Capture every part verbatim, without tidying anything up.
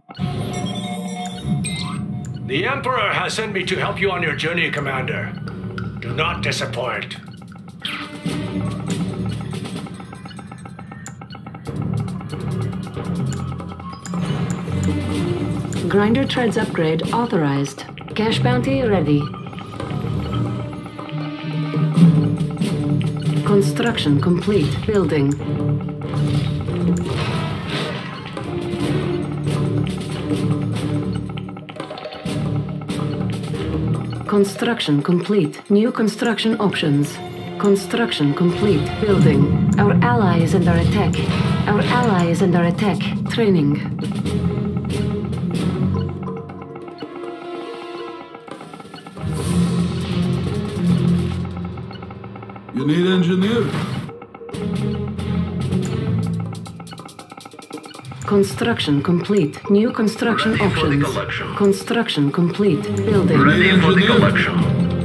The Emperor has sent me to help you on your journey, Commander. Do not disappoint. Grinder treads upgrade authorized. Cash bounty ready. Construction complete. Building. Construction complete. New construction options. Construction complete. Building. Our ally is under attack. Our ally is under attack. Training. You need engineer? Construction complete. New construction Ready for the options. collection. Construction complete. Building. Ready for the engineer. collection.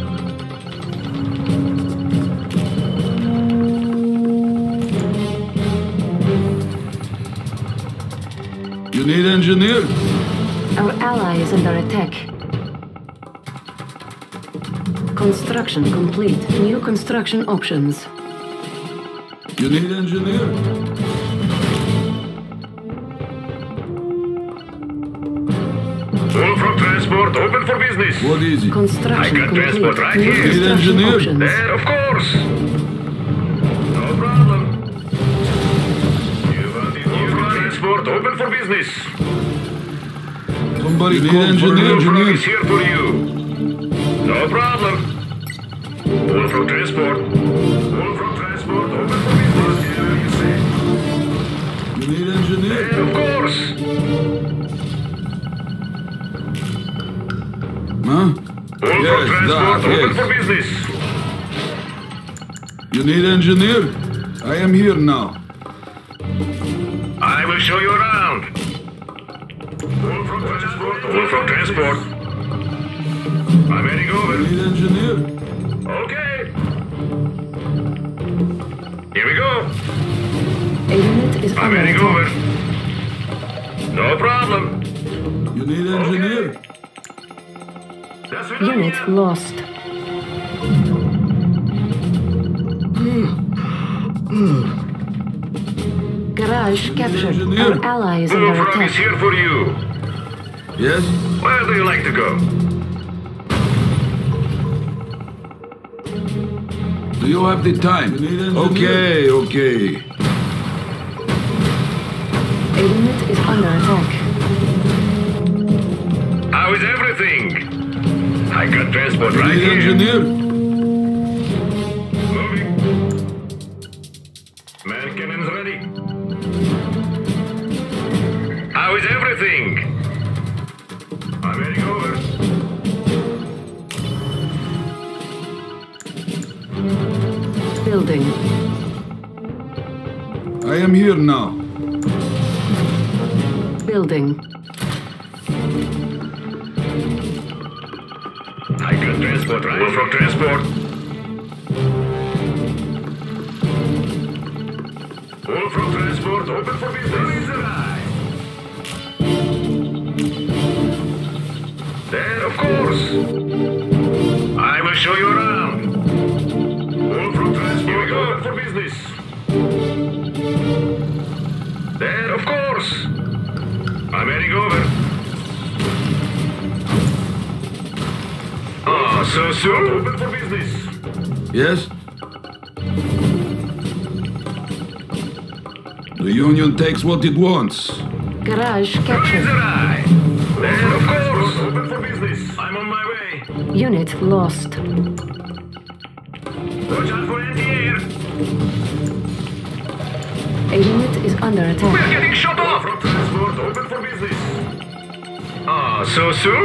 You need engineer? Our ally is under attack. Construction complete. New construction options. You need engineer? Wolfram Transport open for business. What is it? Construction I got complete. transport right New here. Need construction engineer? options. There, of course. No problem. You want it? Wolfram Transport open for business. Somebody You need called for engineer, Wolfram engineer. is here for you. No problem. Wolfram Transport. Wolfram Transport open for business. Whatever you say. You need engineer? There, of course. Huh? Wolfram Yes, Transport that, open yes. for business. You need engineer? I am here now. I will show you around. Wolfram Transport. Wolfram Transport. I'm heading You over. need engineer? Okay. Here we go. A unit is I'm under heading attack. over. No problem. You need engineer? Okay. That's what I Unit am. lost. Garage captured. engineer. Our ally is under Wolfram is attack. here for you. Yes? Where do you like to go? Do you have the time? You need engineer? Okay, okay. A unit is under attack. How is everything? I got transport right Need here. engineer? Moving. Man cannons ready. How is everything? I'm heading over. Building. I am here now. Building. I got transport right Wolfram Transport. Wolfram Transport open for business. There, of course. I will show you around. Wolfram Transport open for business. There, of course. I'm heading over. Ah, so soon? Open for business. Yes? The Union takes what it wants. Garage Where is captured. it I? There, of course. Open for business. I'm on my way. Unit lost. Watch out for anti-air. A unit is under We're attack. getting shot off. From transport, open for business. Ah, so soon?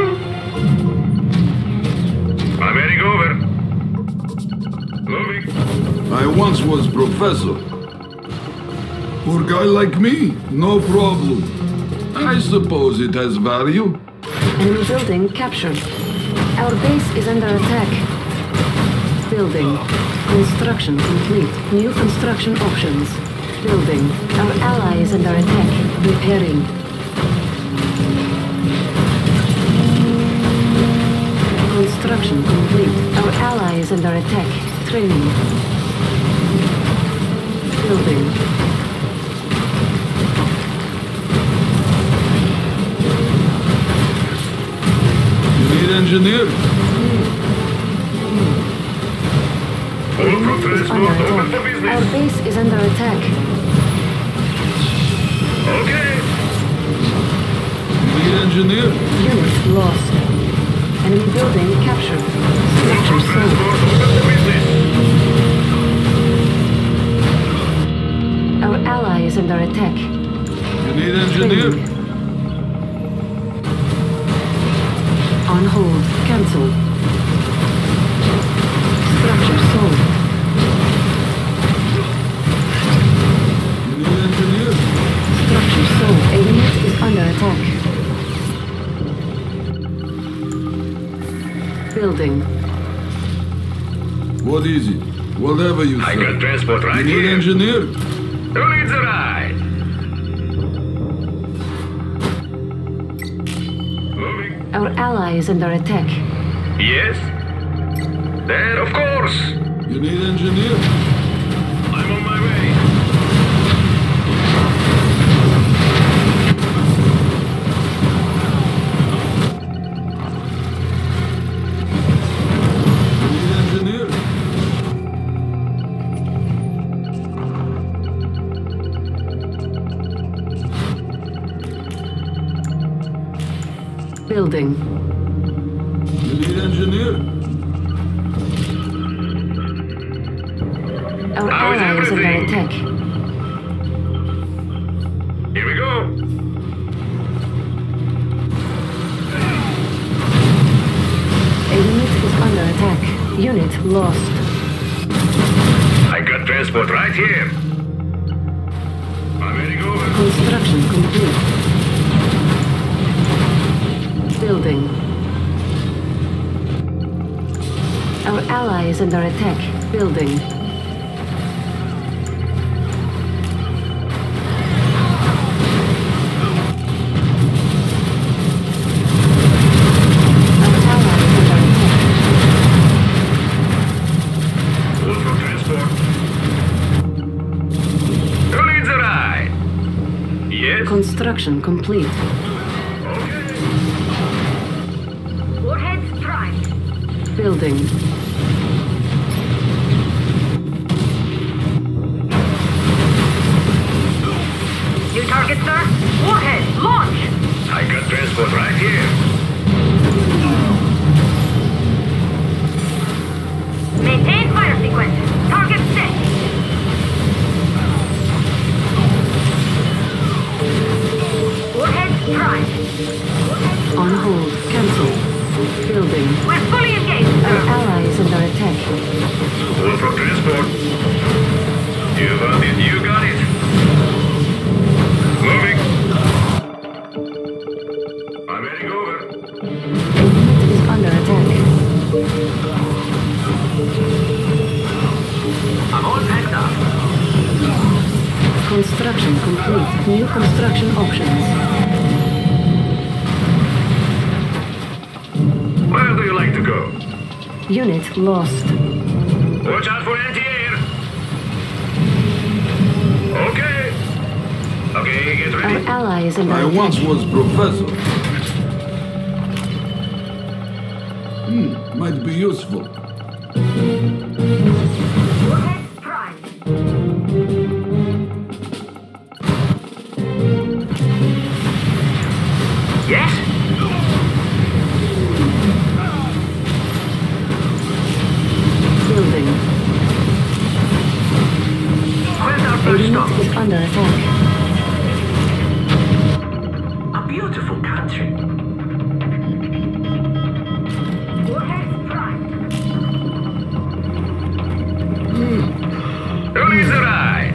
I'm heading over. Moving. I once was professor. For a guy like me, no problem. I suppose it has value. Enemy building captured. Our base is under attack. Building. Construction complete. New construction options. Building. Our ally is under attack. Repairing. is under attack. Training. Building. You need engineer? All from Is under transport, open for attack. Our business. base is under attack. Okay. You need engineer? Unit lost. Enemy building captured. All Structure from sold. transport, open for business. Our ally is under attack. You need engineer? Training. On hold. Cancel. Structure sold. You need engineer? Structure sold. A unit is under attack. Building. What is it? Whatever you I say. got transport You right need here. engineer? Who needs a ride? Moving. Our ally is under attack. Yes? Then, of course. You need engineer? I'm on my way. You need engineer? Building. You need engineer? Our How is ally is under everything? attack. Here we go. A unit is under attack. Unit lost. I got transport right here. I'm heading over. Construction complete. Building. Our ally is under attack. Building. Our ally is under attack. Full from transport. Who needs a ride? Yes? Construction complete. Okay. Warheads primed. Building. New target, sir. Warhead, launch! I got transport right here. Maintain fire sequence. Target set. Warheads primed. On hold. Cancel. Building. We're fully engaged, Our sir. ally is under attack. Full from transport. You got it, you got it. Moving. I'm heading over. A unit is under attack. I'm all packed up. Construction complete. New construction options. Where do you like to go? Unit lost. Watch out for anti-air. Okay. Okay, get Our ready. ally is under I attack. once was professor. Hmm, might be useful. Warheads primed. Yes? Building. Where's our A first unit stop? is under attack. A beautiful country. Warheads primed. Who needs a ride?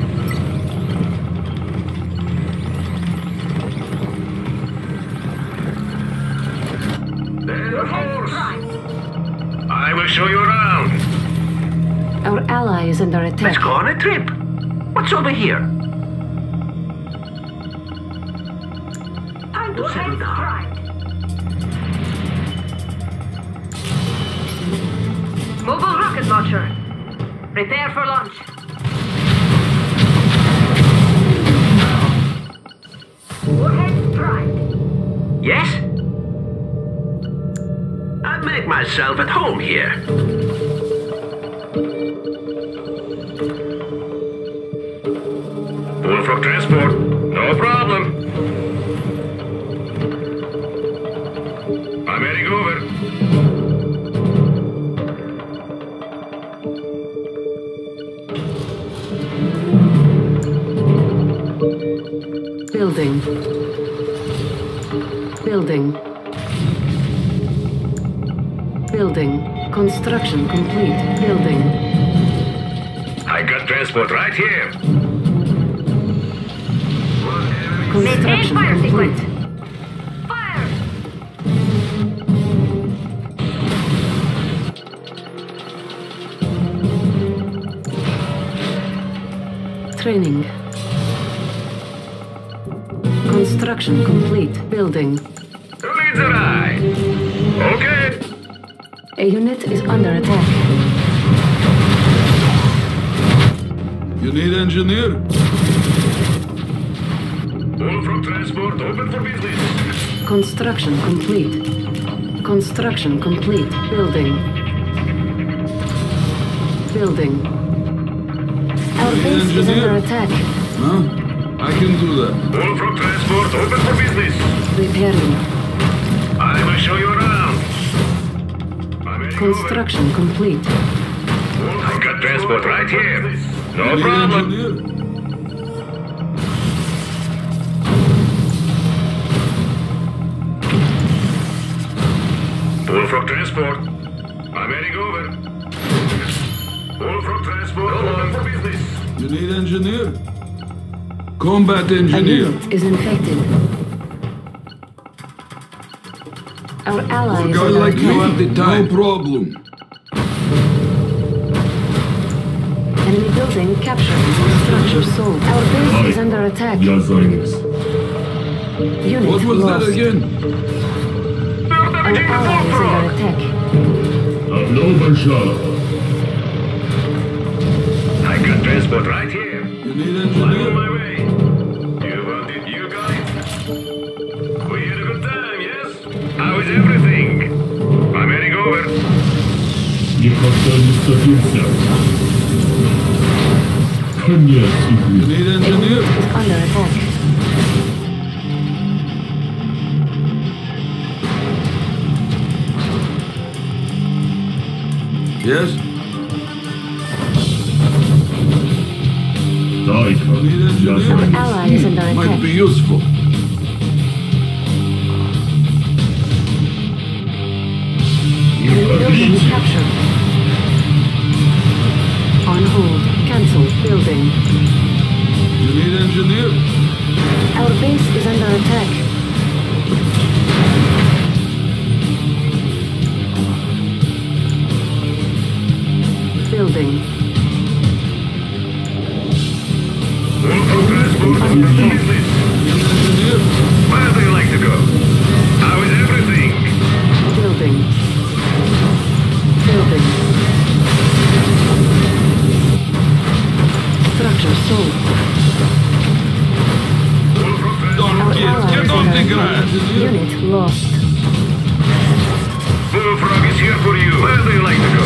Then, of Warheads course. primed. I will show you around. Our ally is under attack. Let's go on a trip. What's over here? Time to settle Warheads down. primed. Mobile rocket rocket launcher. Prepare for launch. Warhead prime. Yes? I make myself at home here. Bullfrog transport. No problem. I'm heading over. Building. Building. Building. Construction complete. Building. I got transport right here. Maintain Construction fire complete. sequence. Fire! Training. Construction complete. Building. Who leads the ride? Okay. A unit is under attack. You need engineer? Bullfrog transport open for business. Construction complete. Construction complete. Building. Building. Our base is under attack. Huh? I can do that. Bullfrog transport open for business. Repairing. I will show you around. I'm heading Construction complete. over. I got transport right here. No You need problem. engineer? Bullfrog transport. I'm heading over. Bullfrog transport open for business. You need engineer? Combat A engineer. unit is infected. Our ally A is guy under like you have attack. the time. No problem. Enemy building captured. Structure sold. Our base is under attack. Unit What was lost. that again? Start Our damaging the ally is under bullfrog. attack. I got transport right here. You need I'm on engineer? my way. You want it, you guys? We had a good time, yes? How is everything? I'm heading over. Никогда не садимся. Конец You игры. need engineer? Is under attack. Yes? Дай-ка, You need я engineer? Our займусь. ally is under Might attack. be useful. Enemy building Уходите. captured. On hold. Cancel. Building. You need engineer? Our base is under attack. Building. Bullfrog transport open for business. You need engineer? Where do you like to go? How is everything? Building. Building. Structure sold. Bullfrog transport. Our Get, ally get is on under the attack. grass. Unit lost. Bullfrog is here for you. Where do you like to go?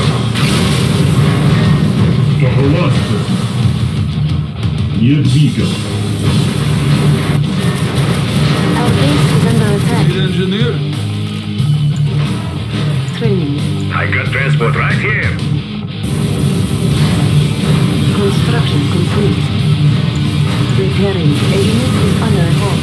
Согласен. Не двигал. Our base is under You attack. need engineer? Training. I got transport right here. Construction complete. Repairing. A unit is under attack.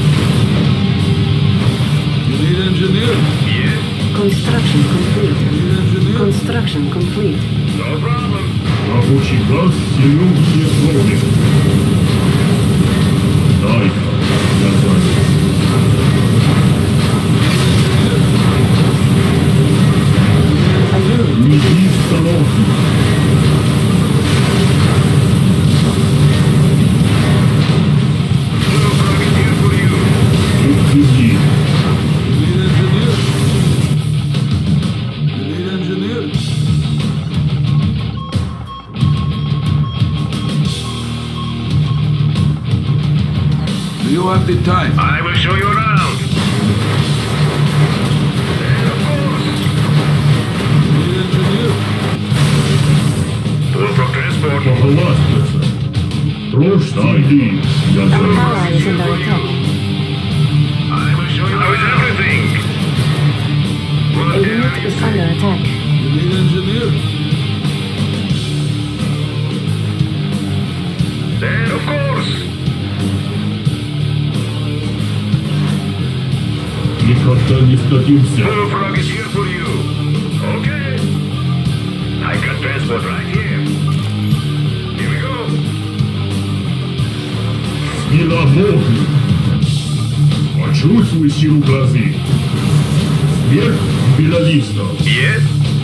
You need engineer? Yes? Construction complete. You need engineer? Construction complete. No problem. Рабочий газ силен все крови. Дай-ка, я займусь. A unit Уйди в остановку. Bullfrog is here for you. Уходи. You need engineer? You need engineer? have the time? I will show you around. And of course. Lead engineer. Pull from transport. Похвастаться. Ложь земли. Я Our займусь. ally is under attack. I will show you how is everything. A unit is under attack. Lead engineer. And of course. Никогда не сдадимся. Bullfrog is here for you. Okay. I got transport right here. Here we go. Сила Бога. Почувствуй силу грозы. Смерть белолистов. Yes.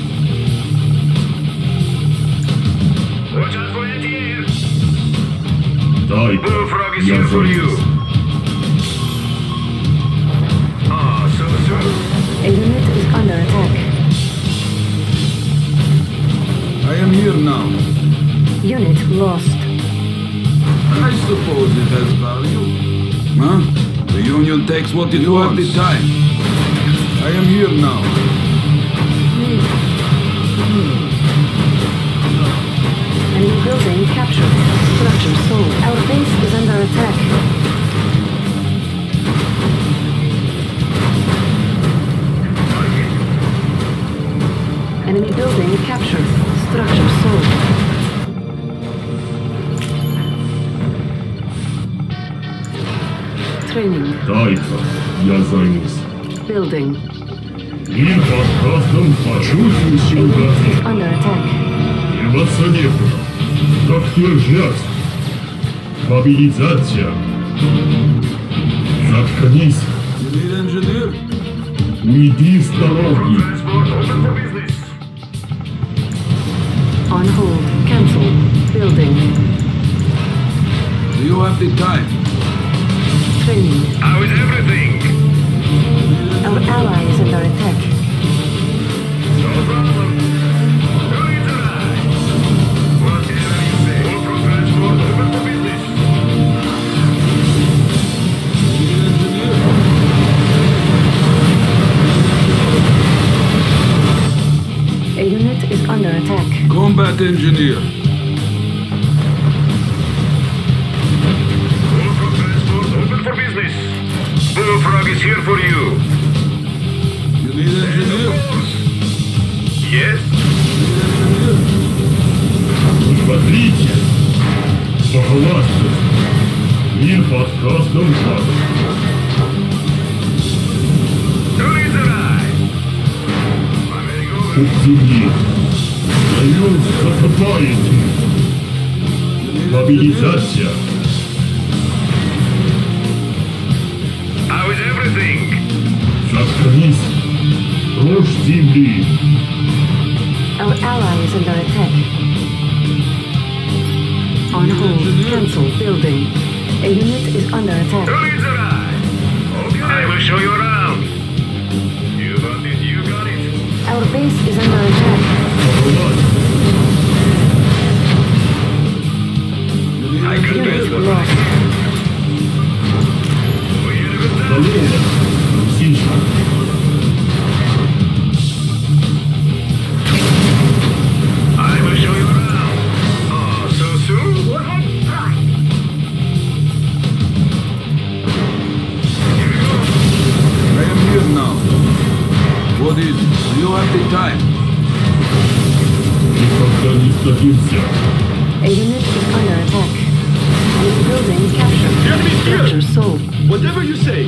Watch out for anti-air. Дай. Bullfrog is Я here for you. займусь. Ah, so soon. A unit is under attack. I am here now. Unit lost. I suppose it has value. Huh? The Union takes what it wants. You have the time. I am here now. Enemy building captured. Structure sold. Our base is under attack. Enemy building captured. Structure sold. Training. Дай-ка, я займусь. Building. Мир под кастом. Почувствуй силу грозы. Under attack. Деваться некуда. Как держать? Мобилизация. Заткнись. Lead engineer. Уйди с дороги. Transport open for business. On hold. Cancel. Building. Do you have the time? Training. How is everything? Our ally is under attack. No problem. Who is alive? Whatever you say. Bullfrog transport open for business. Lead engineer. A unit is under attack. Combat engineer. Bullfrog transport open for business. Bullfrog is here for you. You need engineer? Yes? Engineer. Смотрите. Похвастаться. Мир под кастом шаг. Who is alive? I'm heading over. Пуп земли. Район засыпаете. Мобилизация. How is everything? Заткнись. Ложь земли. Our ally is under attack. On hold. Cancel. Building. A unit is under attack. Who is alive? Okay. I will show you around. You got it, you got it. Our base is under attack. Похвастаться. I can Unit transport. lost. We had a good time. Здорово. Сейчас. I will show you around. Oh, so soon? Warhead prime. Here we go. I am here now. What is it? Do you have the time? Никогда не сдадимся. A unit is under attack. Enemy building captured. Structure sold. Whatever you say.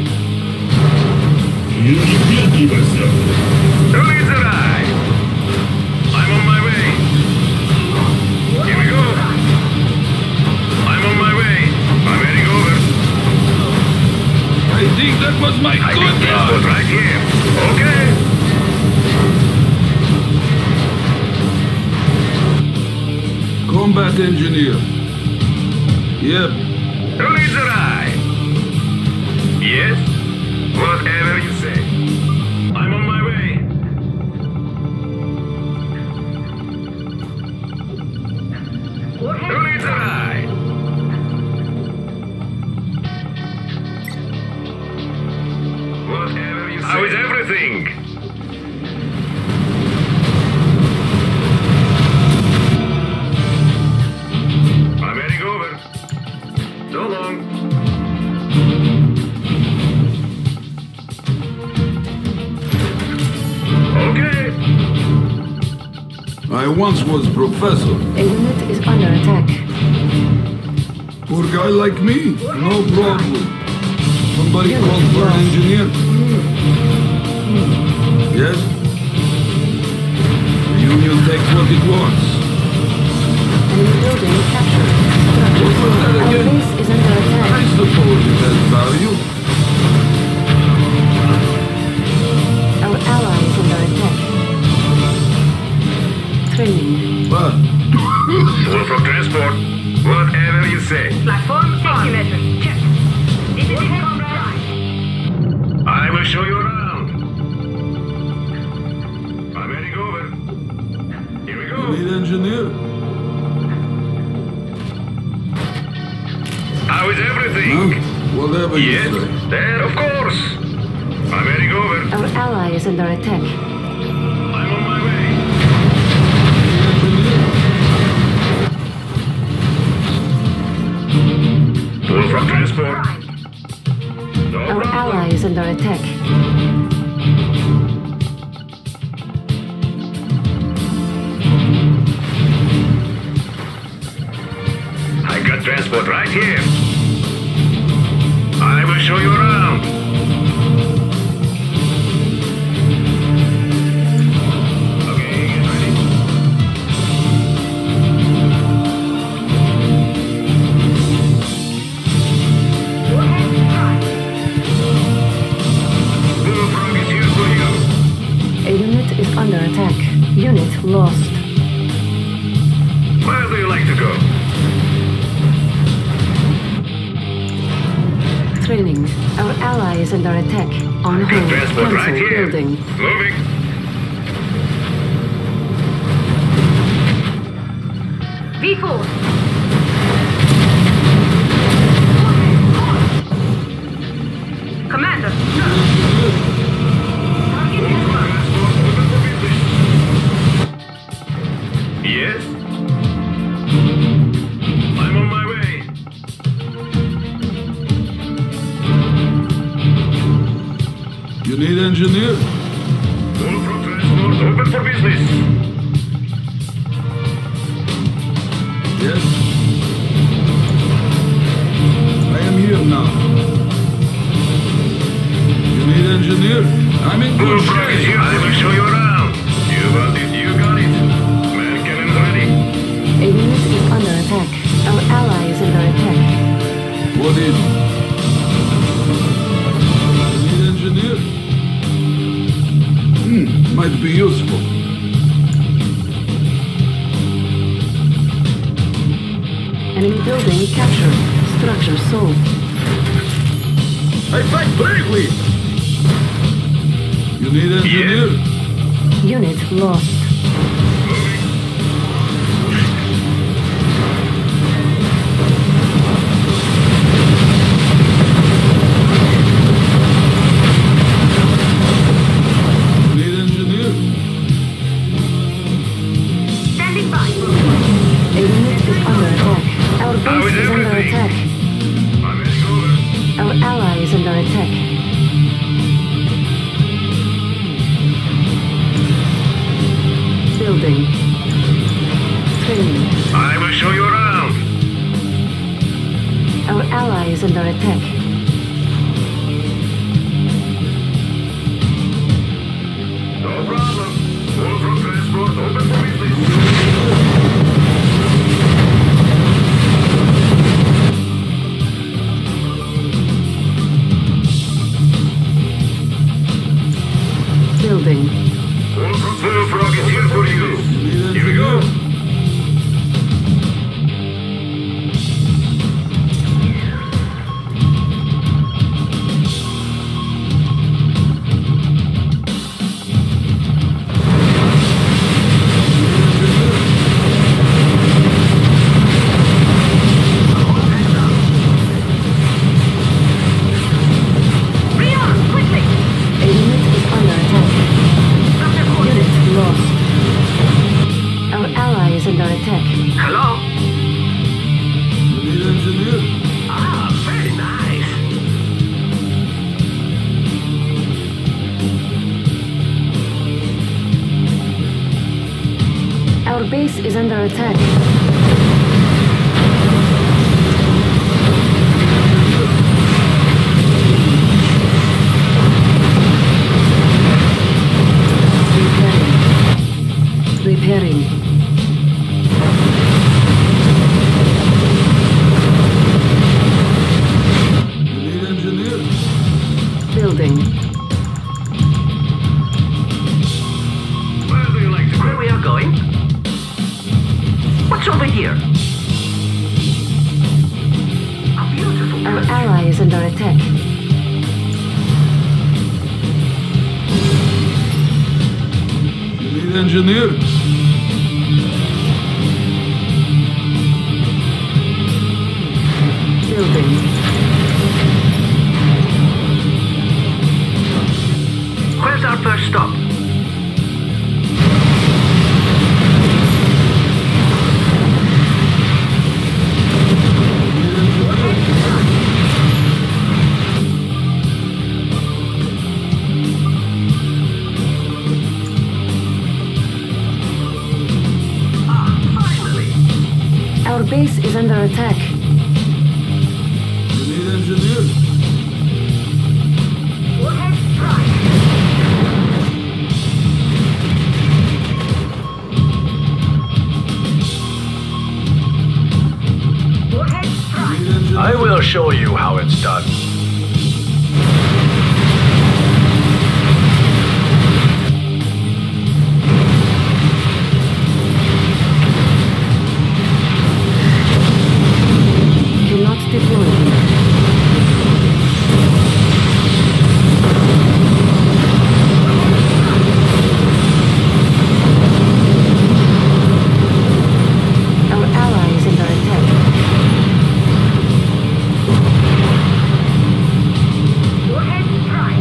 Не впендривайся. Who is alive? I'm on my way. Here we go. I'm on my way. I'm heading over. I think that was my I got transport contract. right here. Okay. Combat engineer. Yep. Who is alive? Yes? Whatever you say. I'm on my way. Who is alive? everything. I'm heading over. So long. Okay. I once was professor. A unit is under attack. For a guy like me, no problem. Somebody called for an engineer? Yes? The Union takes what it wants. Enemy building captured. What was that Our again? base is under attack. I suppose it has value. Our ally is under attack. Training. But Full from transport. Whatever you say. Platform safety measures. Check. This is Heron Drive. I will show you around. I'm heading over. Here we you go. need engineer? How is everything? Huh? Whatever you Yes, say. there, of course. I'm heading over. Our ally is under attack. I'm on my way. Full from transport. No Our problem. ally is under attack. I got transport right here. I will show you around. Okay, get ready. Blue Frog is here for you. A unit is under attack. Unit lost. Where do you like to go? Training. Our ally is under attack. On Good hold. transport right Cancel here. building. Moving. V four. Commander. Yes? I'm on my way. You need engineer? Full from transport, open for business. Yes? I am here now. You need engineer? I'm in Blue good Frog is shape. here. I will show you around. You want it, you got it. Man cannons ready. A unit is under attack. Our ally is under attack. What is it? You need engineer? Hmm, might be useful. Enemy building captured. Structure sold. I fight bravely! You need engineer? Unit lost. You need engineer? Standing by. A unit is under attack. Our How base is is under everything? attack. I'm heading over. Our ally is under attack. Building. Training. I will show you around. Our ally is under attack. No problem. Full from transport, open for business. Building. Full from Blue Frog is here for you. Here we go. Rearm, quickly. A unit is under Our base is under attack. Repairing. You need engineers? Building. Where do you like to go? Where we are going? What's over here? A beautiful Our place. ally is under attack. You need engineers? Building. Where's our first stop? Ah, finally! Our base is under attack. You need engineers? Warhead prime. Warhead You prime. need engineers? I will show you how it's done. Cannot deploy. Our ally is under attack. Warhead prime.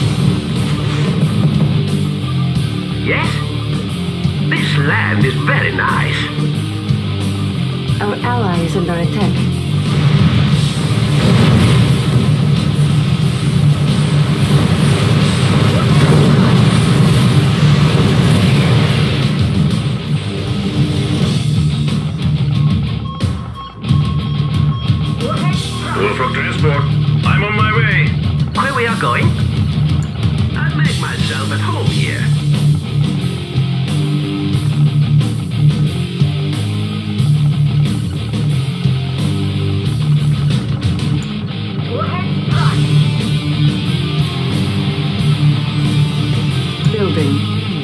Yes? This land is very nice. Our ally is under attack. Warhead prime. Wolfrock Transport. I'm on my way. Where we are going? I make myself at home here. Warhead prime. Building.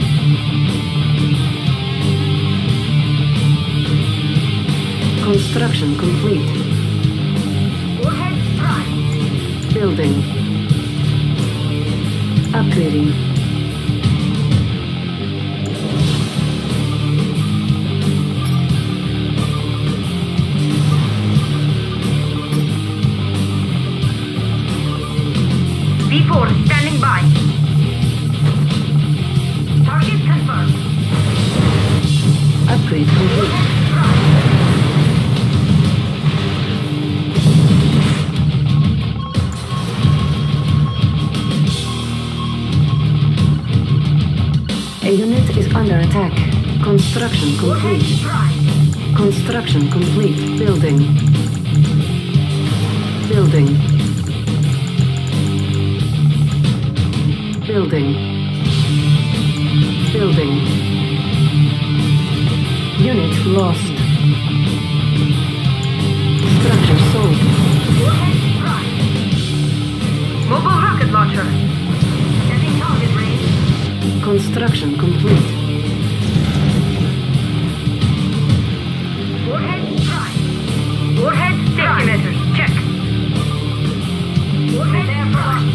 Construction complete. Warhead prime. Building. Upgrading. V four standing by. Target confirmed. Upgrade complete. Warhead prime. A unit is under attack. Construction Warhead complete. prime. Construction complete. Building. Building. Building. Building. Unit lost. Structure sold. Warhead prime. Mobile rocket launcher. Setting target range. Construction complete. Warhead prime. Warhead safety measures. Check. Warhead air prime.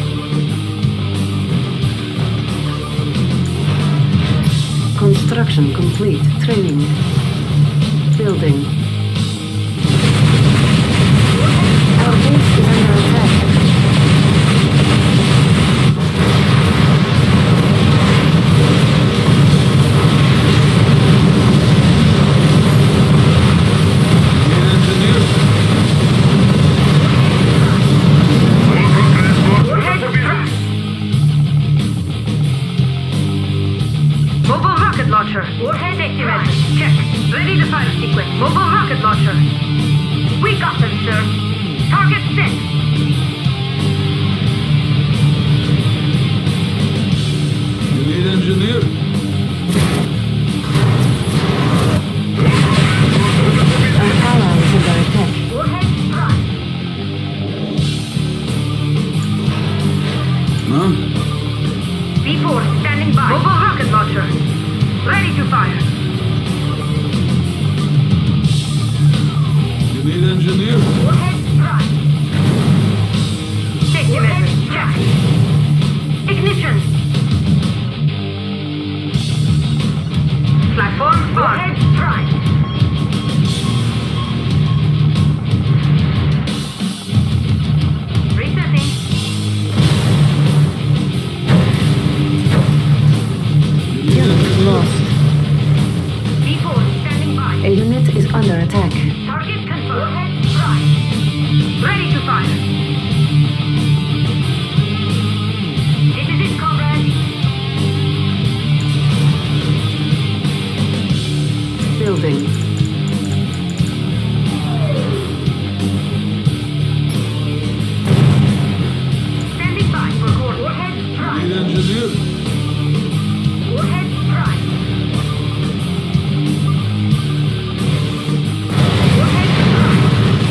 Construction complete. Training. Building. Our base is under attack. launcher. Warhead safety measures. Check. Ready to fire sequence. Mobile rocket launcher. We got them, sir. Target set. You need engineer? Our ally is under attack. Warhead prime. Huh? V four standing by. Mobile rocket launcher. Ready to fire. You need engineer? Warhead prime. Safety measures. Check. Ignition. Platform on. Warhead prime. Resetting. Unit lost. V four standing by. A unit is under attack. Target confirmed. Warhead prime. Ready to fire. This is it, comrade. Building. Standing by for core. Warhead You prime. need engineer? Warhead prime. Warhead prime.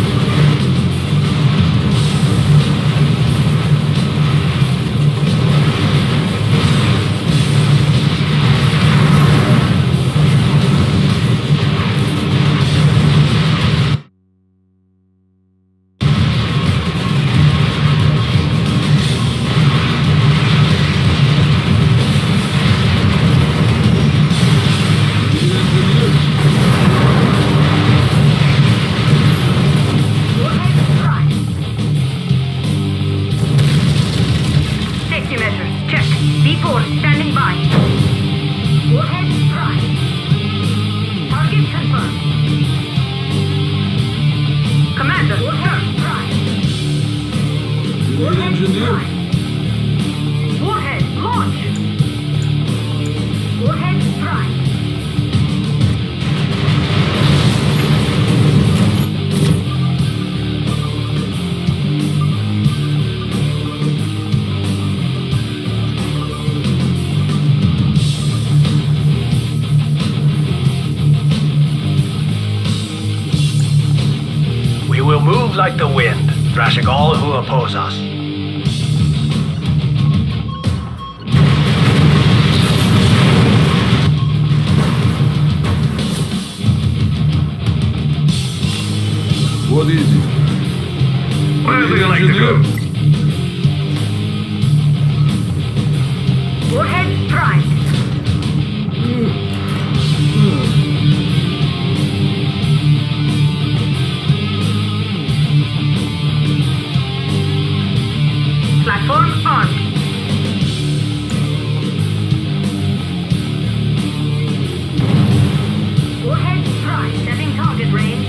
You need engineer? Warhead prime. Safety measures. Check. V four standing by. Warhead prime. Target confirmed. Commander, Warhead prime. You need engineer? Warhead launch. Warhead prime. We will move like the wind, thrashing all who oppose us. What is it? Where do need you like to engineer? go? Warhead prime. Platform on. Warhead prime. Setting target range.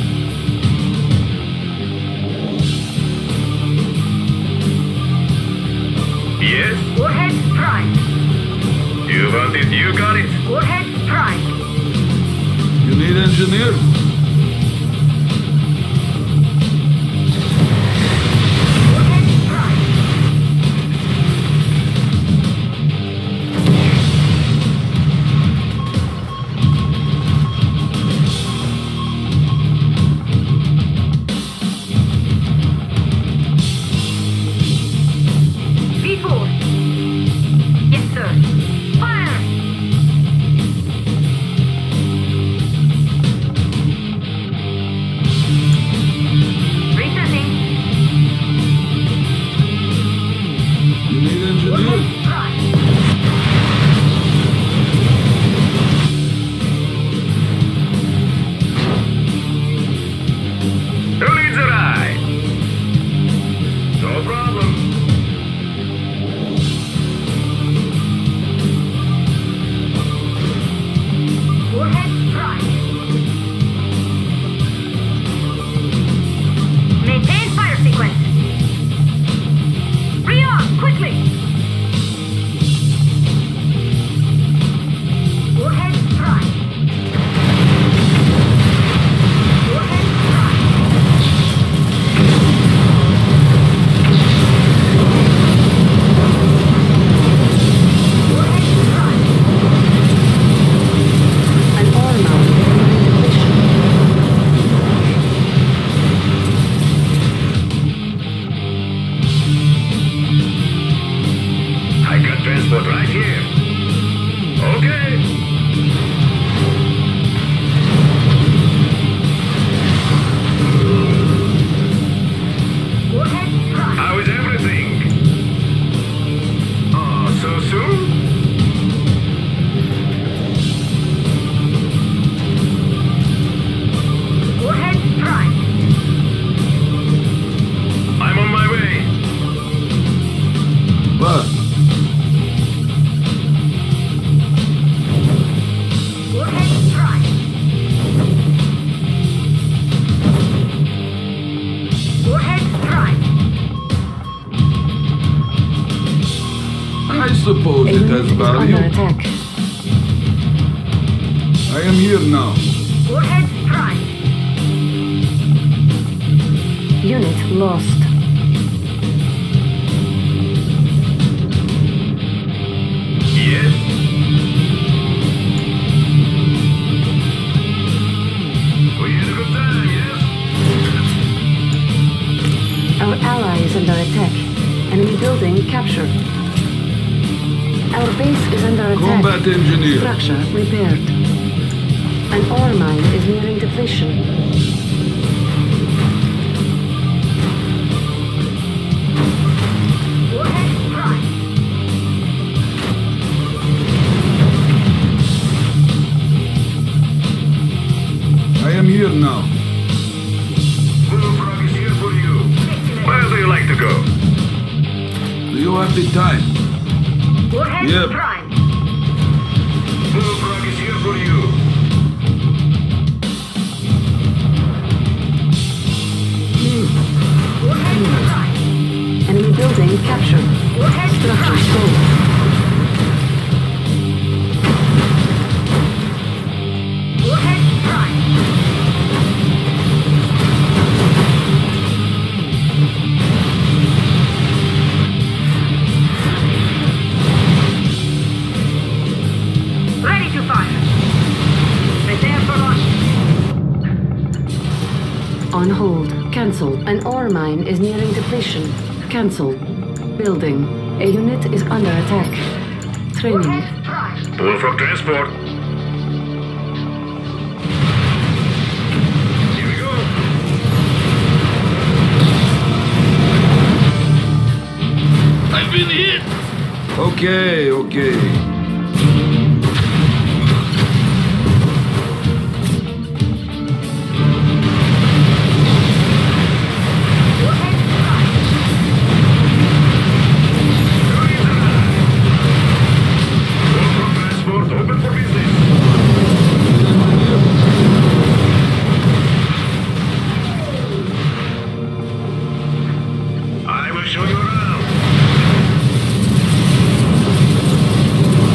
Yes? Warhead prime. You want it, you got it. Warhead prime. You need engineer? Warhead prime. V four. Yes, sir. Fire! How is everything? Oh, so soon? Warhead prime. I'm on my way. But Warhead prime. Warhead prime. I suppose A it unit has is value. under attack. I am here now. Warhead prime. Unit lost. Yes? We had a good time, yes? Our ally is under attack. Enemy building captured. Our base is under attack. Combat engineer. Structure repaired. An ore mine is nearing depletion. Warhead prime. I am here now. Bullfrog is here for you. Where do you like to go? Do you have the time? Warhead Yep. prime. Bullfrog is here for you. Warhead prime. Enemy building captured. Warhead Structure prime. sold. Warhead prime. Ready to fire. Prepare for launch. On hold. Cancel. An ore mine is nearing depletion. Cancel. Building. A unit is under attack. Training. Warhead prime. Bullfrog transport. Here we go. I've been hit. Okay, okay. Warhead prime. Bullfrog transport open for business. I will show you around.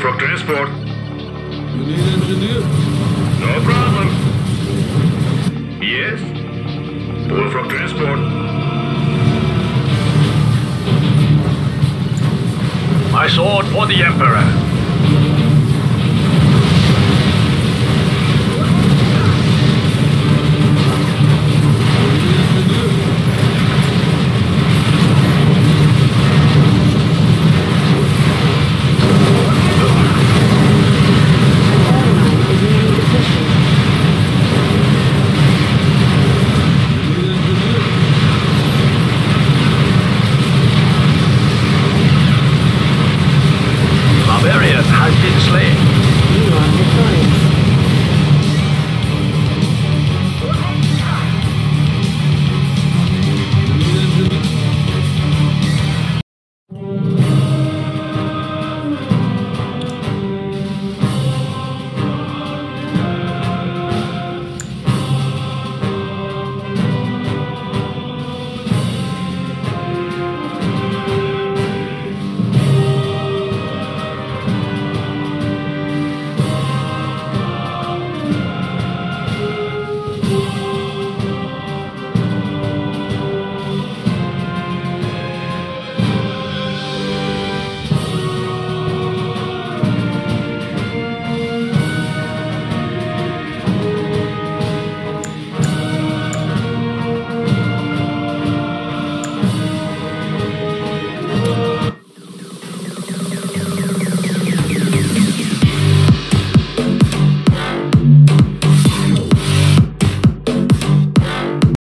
Bullfrog transport. You need engineer? No problem. Yes? Bullfrog transport. My sword for the Emperor.